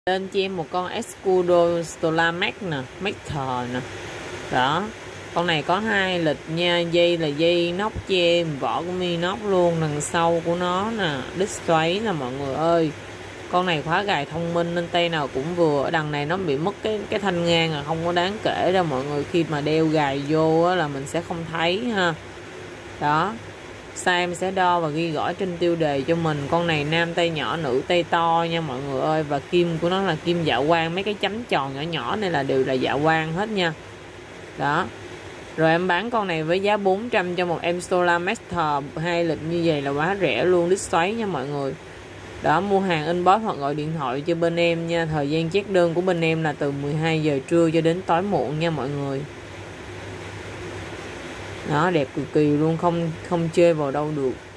Lên cho em một con Escudo Stolamax nè, Master nè. Đó, con này có 2 lịch nha, dây là dây nóc cho em, vỏ của mi nóc luôn, đằng sau của nó nè, đít xoáy nè mọi người ơi. Con này khóa gài thông minh nên tay nào cũng vừa. Ở đằng này nó bị mất cái thanh ngang là không có đáng kể đâu mọi người, khi mà đeo gài vô á, là mình sẽ không thấy ha. Đó, size em sẽ đo và ghi rõ trên tiêu đề cho mình. Con này nam tay nhỏ, nữ tay to nha mọi người ơi. Và kim của nó là kim dạ quang, mấy cái chấm tròn nhỏ nhỏ này là đều là dạ quang hết nha. Đó, rồi em bán con này với giá 400 cho một em Stolamaster 2 lịch như vậy là quá rẻ luôn, đít xoáy nha mọi người. Đó, mua hàng inbox hoặc gọi điện thoại cho bên em nha. Thời gian check đơn của bên em là từ 12 giờ trưa cho đến tối muộn nha mọi người. Đó, đẹp cực kỳ luôn, không chê vào đâu được.